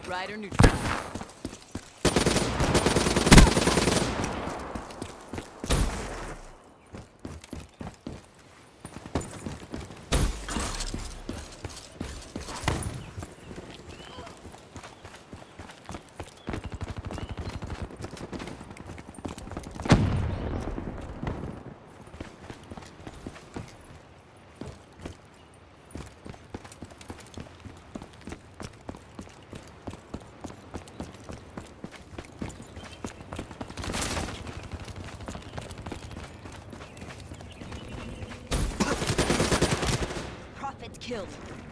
Rider neutral. Prophet killed.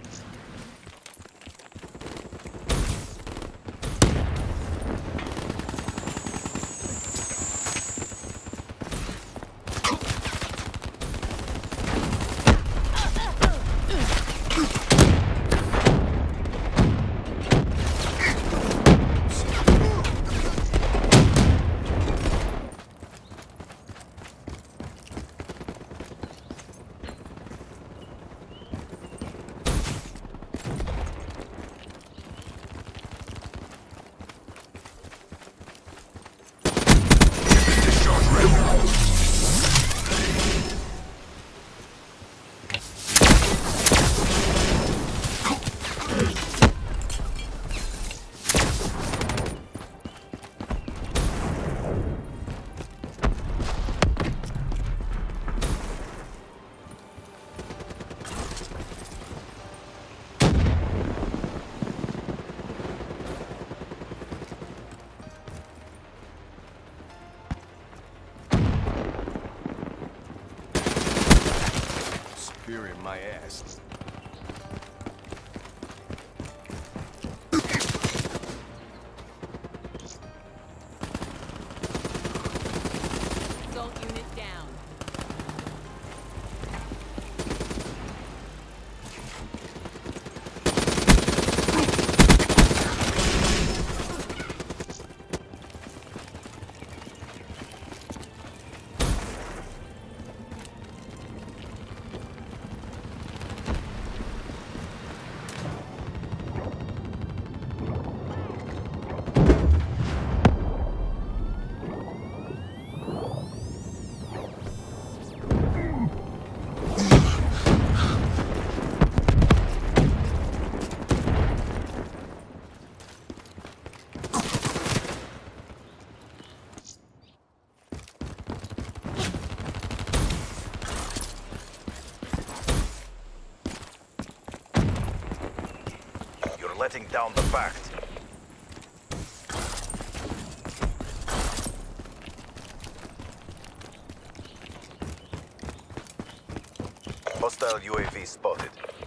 Spear in my ass. Assault unit down. You're letting down the fact. Hostile UAV spotted.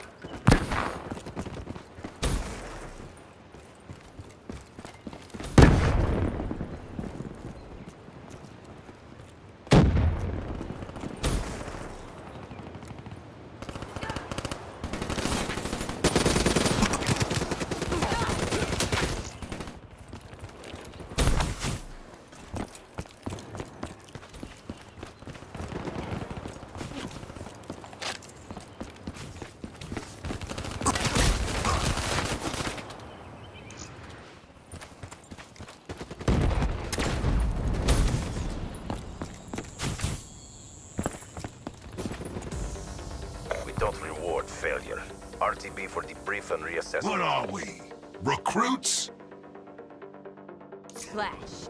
We don't reward failure. RTB for debrief and reassessment. What are we? Recruits? Splash.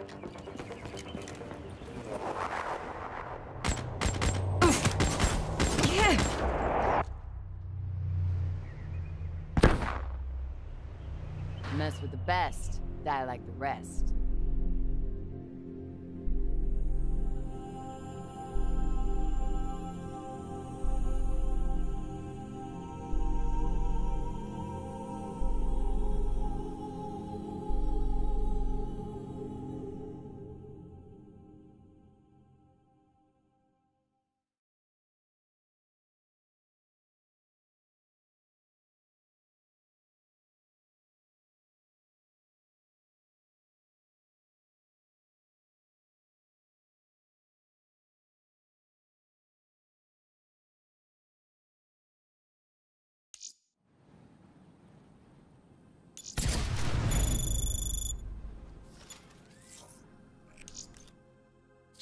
Mess with the best, die like the rest.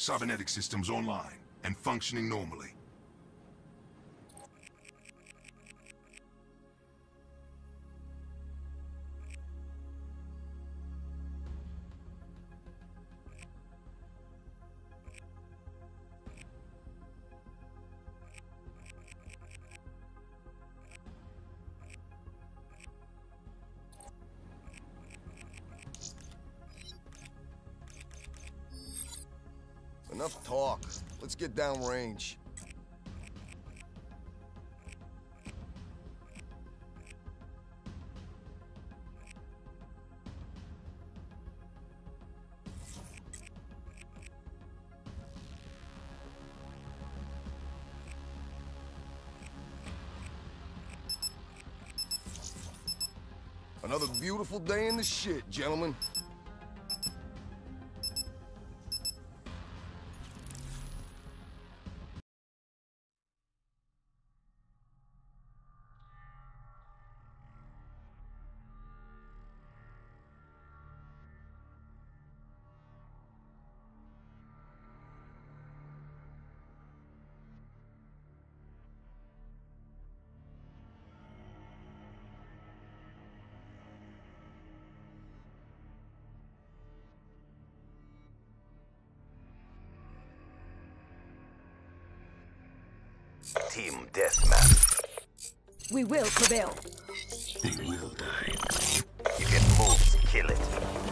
Cybernetic systems online and functioning normally. Enough talk. Let's get downrange. Another beautiful day in the shit, gentlemen. Team Deathmatch. We will prevail. They will die. You can move, kill it.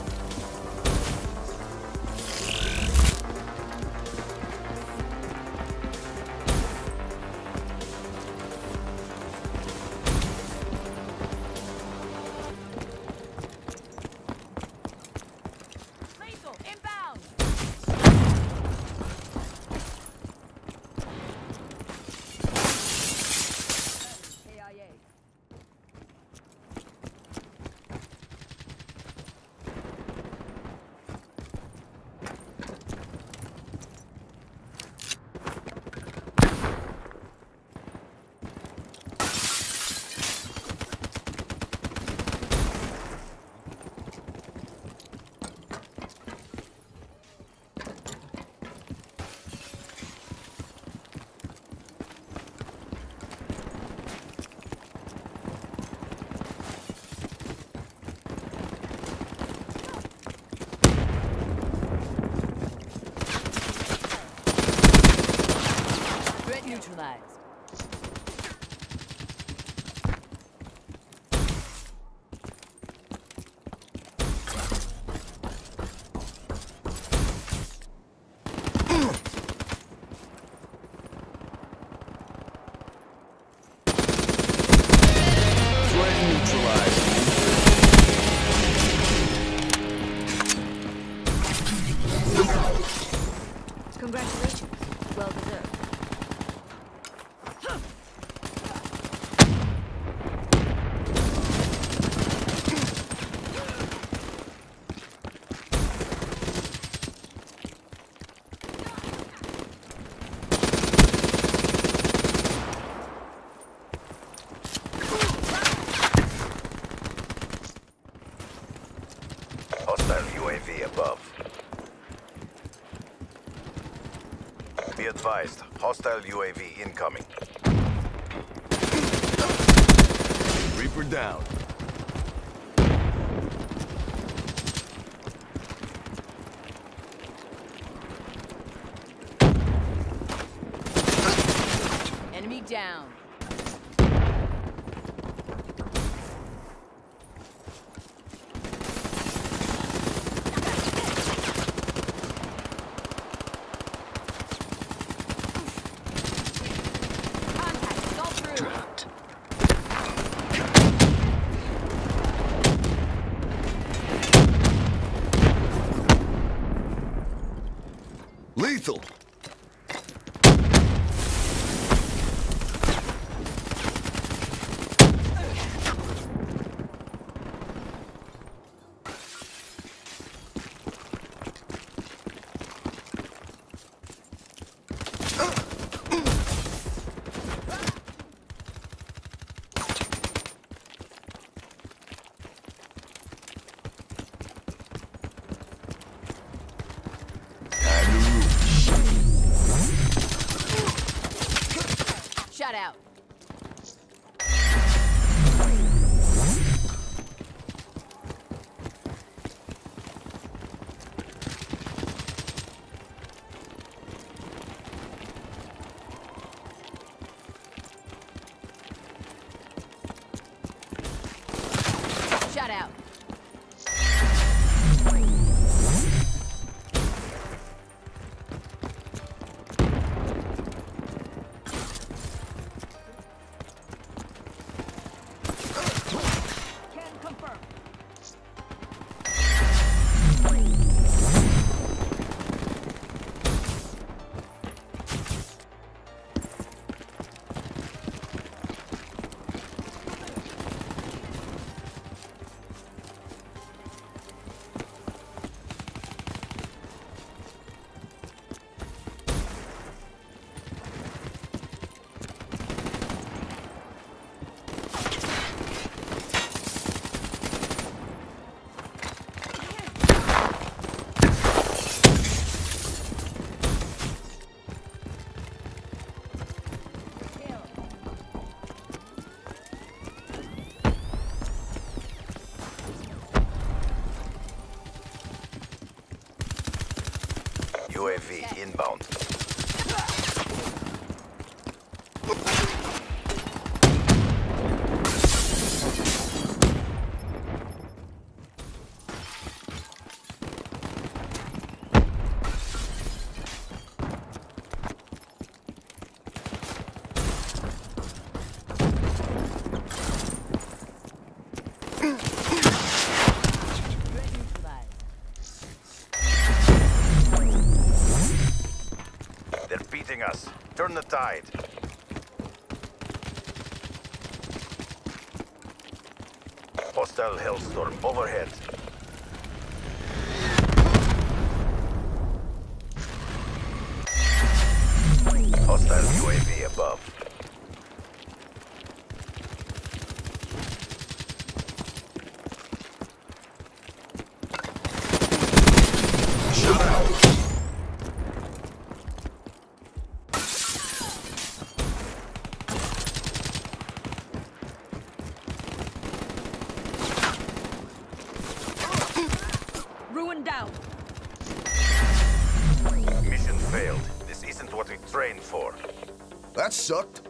Lethal, inbound! KIA. Threat neutralized. Threat neutralized. Congratulations. Well deserved. Hostile UAV above. Be advised, hostile UAV incoming. Reaper down. Enemy down. Contact is all through. Lethal. out. Shut out. Can confirm. UAV inbound. Threat neutralized. They're beating us. Turn the tide. Hostile Hellstorm overhead. Hostile UAV above. Shut out. Ruin down. Mission failed. This isn't what we trained for. That sucked.